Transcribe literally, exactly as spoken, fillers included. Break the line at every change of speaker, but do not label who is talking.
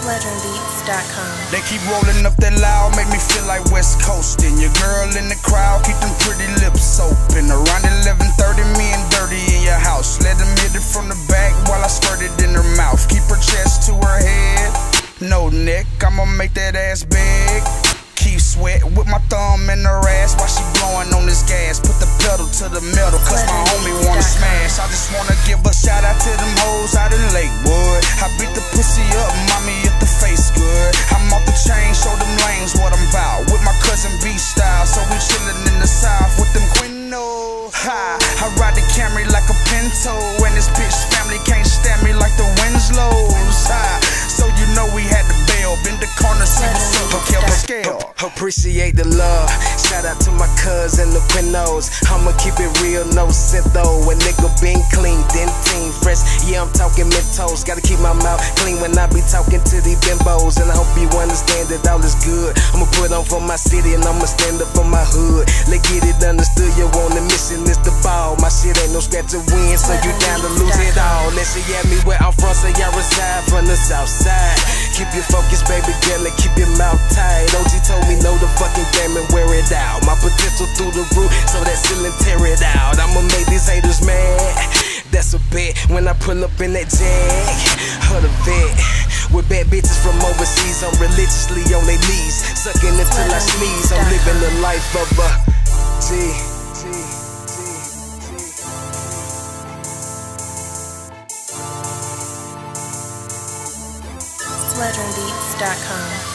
sweater beats dot com.
They keep rolling up that loud, make me feel like West Coastin'. Your girl in the crowd, keep them pretty lips open. Around eleven thirty, me and Dirty in your house. Let them hit it from the back while I squirt it in her mouth. Keep her chest to her head, no neck, I'ma make that ass big. Keep sweat with my thumb in her ass while she blowing on this gas. Put the pedal to the metal, cause my homie wanna smash. I just wanna give a shout out to them hoes out in Lakewood. I beat the pussy up, mommy, if the face good. I'm off the chain, show them lanes what I'm about. With my cousin B style, so we chillin' in the south with them Quinnos. Ha, I ride the Camry like a Pinto, and this bitch family can't stand me like the Winslows. Ha, so you know we had to bail, bend the corner, see what's up, okay, but scale.
Appreciate the love. Shout out to my cousin, the Quinnos. I'ma keep it real, no scent though. A nigga been clean, then team fresh. Yeah, I'm talking Mentos. Gotta keep my mouth clean when I be talking to these bimbos. And I hope you understand that all is good. I'ma put on for my city and I'ma stand up for my hood. Let's get it understood, you on the mission, it's the ball. My shit ain't no scratch to win, so you down to lose it all. Let's see at me where I'm from, so y'all reside from the south side. Keep your focus, baby girl, and keep your mouth tight. O G told me know the fucking game and wear it out. My potential through the roof, so that ceiling tear it out. I'ma make these haters mad, that's a bet. When I pull up in that Jag, heard a vet. With bad bitches from overseas, I'm religiously on their knees, sucking until I sneeze. I'm living the life of a G.
sweater beats dot com.